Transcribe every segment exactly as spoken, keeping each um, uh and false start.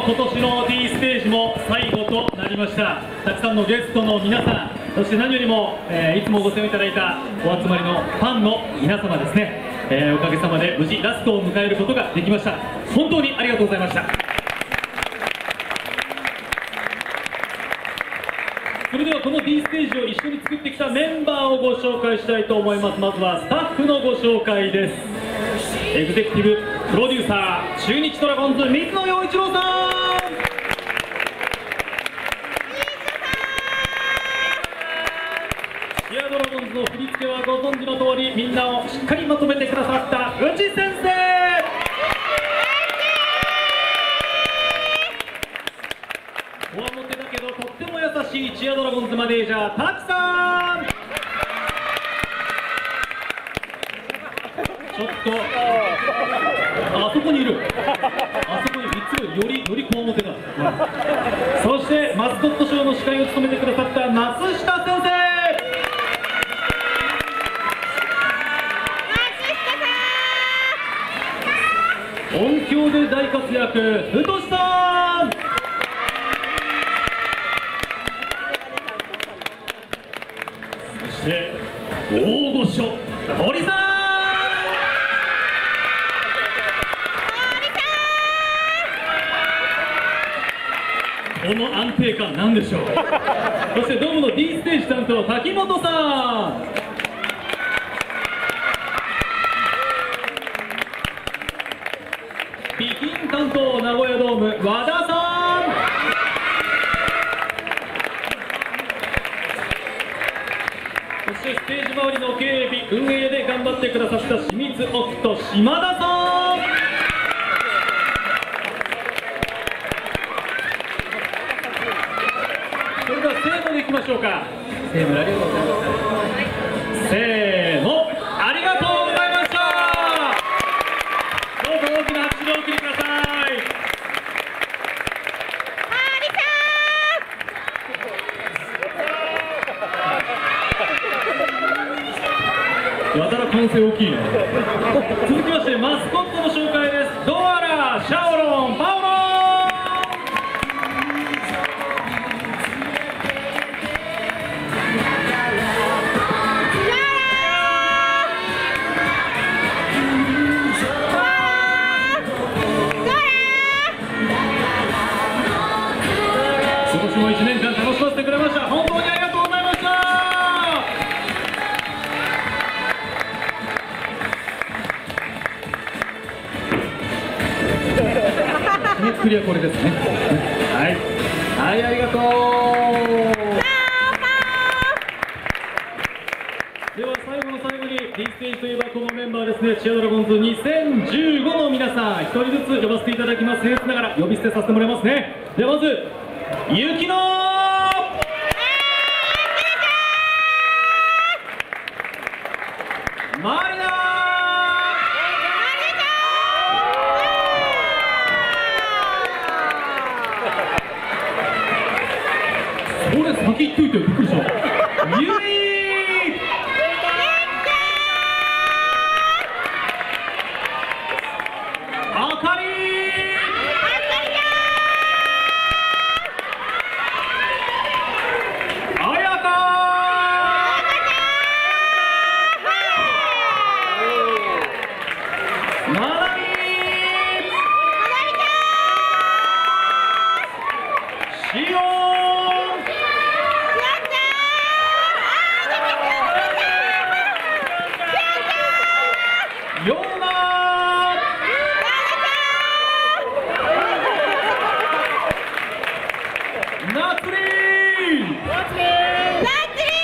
今年の D ステージも最後となりました。たくさんのゲストの皆さん、そして何よりも、えー、いつもご声援いただいたお集まりのファンの皆様ですね、えー、おかげさまで無事ラストを迎えることができました。本当にありがとうございました。それではこの D ステージを一緒に作ってきたメンバーをご紹介したいと思います。まずはスタッフのご紹介です。エグゼクティブプロデューサー、中日ドラゴンズ水野陽一郎さん。チアドラゴンズの振り付けはご存知の通り、みんなをしっかりまとめてくださった内先生。こわもてだけどとっても優しいチアドラゴンズマネージャータキさん。ちょっとあそこにいる、あそこにいつもよりよりこわもてだ、うん、そしてマスコットショーの司会を務めてくださった松下先生。音響で大活躍太さん。そして大御所堀さん。この安定感なんでしょう。そしてドームの D ステージ担当滝本さん。ピキン担当名古屋ドーム和田さん。そしてステージ周りの警備運営で頑張ってくださった清水奥と島田さん。それではせーのでいきましょうか。せーの、ありがとうございました。せーの、ありがとうございました。どうぞ大きな拍手でお送りください。やたら歓声大きいな。続きましてマスコットの紹介です。ドアラ、シャオロン、パオロン。今年もいちねんかん楽しませてくれました。本当にありがとうございました。クリアこれですね。はい、はい、ありがとう。では最後の最後に D ステージといえばこのメンバーですね。チアドラゴンズにせんじゅうごの皆さん、一人ずつ呼ばせていただきます。僭越ながら呼び捨てさせてもらいますね。ではまずゆきのマリナー。これ先言っといてよ、びっくりした。ゆいあかりあやかまなみしおんようななつりーなつりーなつり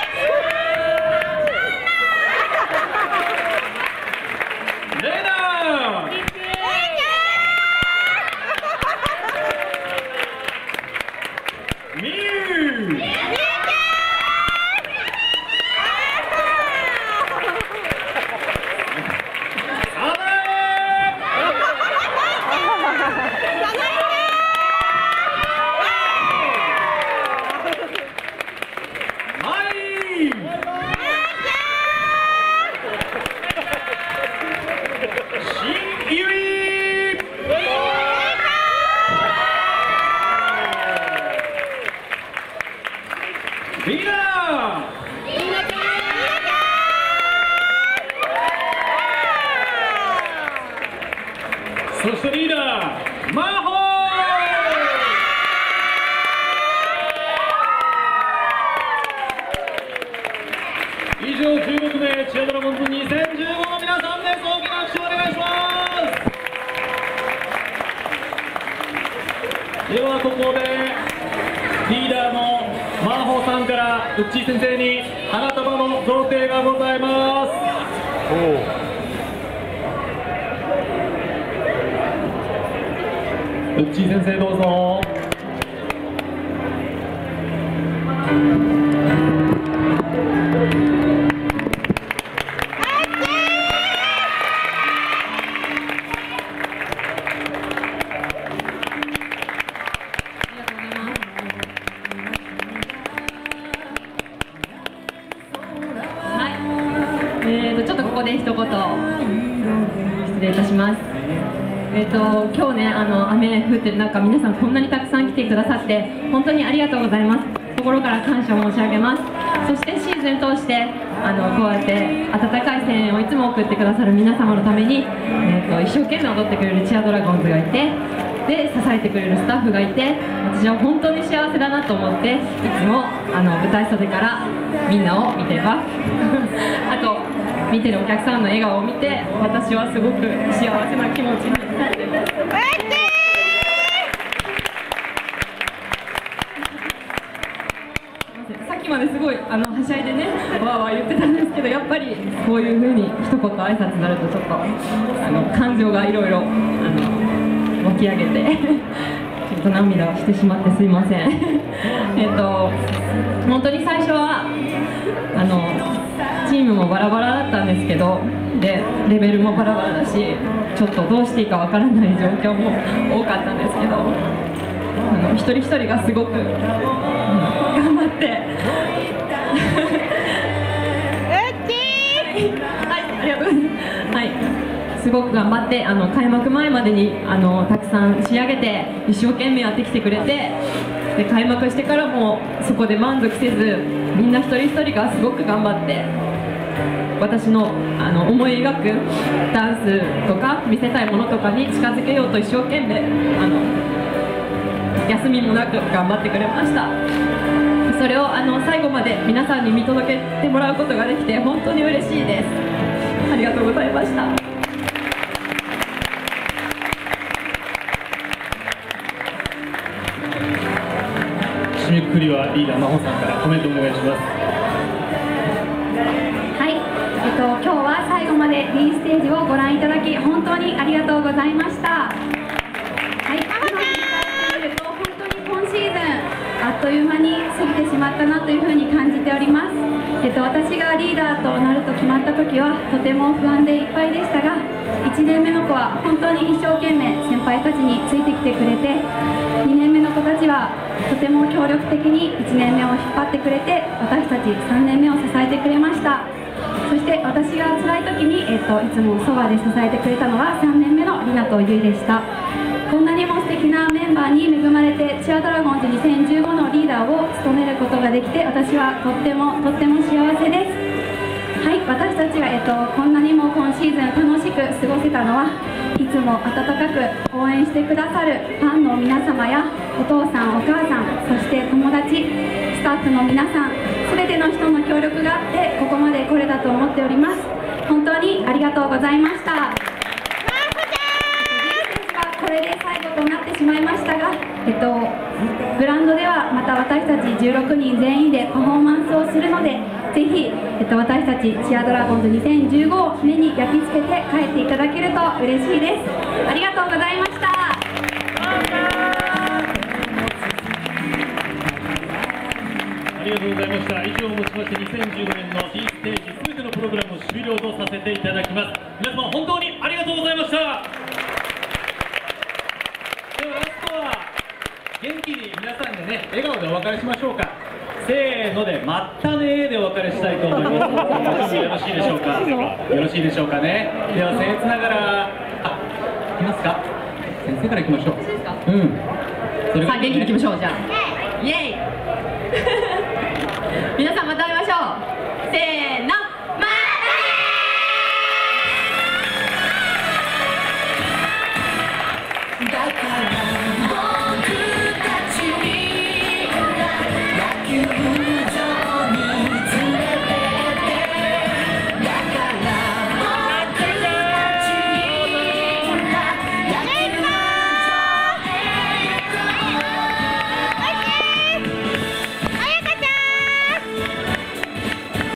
ーレナーではここでリーダーのマーホーさんからウッチー先生に花束の贈呈がございます。ウッチー先生どうぞ。 ちょっとここで一言失礼いたします。えっ、ー、と今日ねあの雨降ってる中皆さんこんなにたくさん来てくださって本当にありがとうございます。心から感謝申し上げます。そしてシーズン通してあのこうやって温かい声援をいつも送ってくださる皆様のために、えー、と一生懸命踊ってくれるチアドラゴンズがいてで支えてくれるスタッフがいて私は本当に幸せだなと思っていつもあの舞台袖からみんなを見てます。あと見てるお客さんの笑顔を見て私はすごく幸せな気持ちになってます。さっきまですごいあのはしゃいでねわーわー言ってたんですけどやっぱりこういう風に一言挨拶になるとちょっとあの感情がいろいろ湧き上げてちょっと涙をしてしまってすいません。えっと本当に最初はあのチームもバラバラだったんですけどでレベルもバラバラだしちょっとどうしていいかわからない状況も多かったんですけどあの一人一人がすごく、うん、頑張ってはい、ありがとうございます。はいすごく頑張ってあの開幕前までにあのたくさん仕上げて一生懸命やってきてくれてで開幕してからもそこで満足せずみんな一人一人がすごく頑張って私のあの思い描くダンスとか見せたいものとかに近づけようと一生懸命あの休みもなく頑張ってくれました。それをあの最後まで皆さんに見届けてもらうことができて本当に嬉しいです。ありがとうございました。 締めくくりはリーダー真帆さんからコメントお願いします。 はい、えっと、今日は最後まで B ステージをご覧いただき本当にありがとうございました。はい、今振り返ってみると本当に今シーズンあっという間に過ぎてしまったなというふうに感じております。えっと、私がリーダーとなると決まった時はとても不安でいっぱいでしたがいちねんめの子は本当に一生懸命先輩たちについてきてくれてにねんめの子たちはとても協力的にいちねんめを引っ張ってくれて私たちさんねんめを支えてくれました。そして私が辛い時に、えっと、いつもそばで支えてくれたのはさんねんめのりなとゆいでした。こんなにも素敵なメンバーに恵まれてチアドラゴンズにせんじゅうごのリーダーを務めることができて私はとってもとっても幸せです。はい、私たちが、えっと、こんなにも今シーズン楽しく過ごせたのはいつも温かく応援してくださるファンの皆様やお父さんお母さんそして友達スタッフの皆さん全ての人の協力があってここまで来れたと思っております。本当にありがとうございました。これで最後となってしまいましたが、えっと、グラウンドではまた私たちじゅうろくにん全員でパフォーマンスをするのでぜひ、えっと、私たちチアドラゴンズにせんじゅうごを目に焼き付けて帰っていただけると嬉しいです。ありがとうございました。 ありがとうございました。以上をもちましてにせんじゅうごねんの D ステージすべてのプログラムを終了とさせていただきます。皆様本当にありがとうございました。ではラストは元気に皆さんでね笑顔でお別れしましょうか。せーのでまったねーでお別れしたいと思います。よろしいでしょうか。よろしいでしょうかね。では僭越ながらあいきますか。先生からいきましょう。うん。それさあ元気にいきましょう。じゃあイエイ皆さんまた会いましょう。せーのまたねー。だから僕たちに野球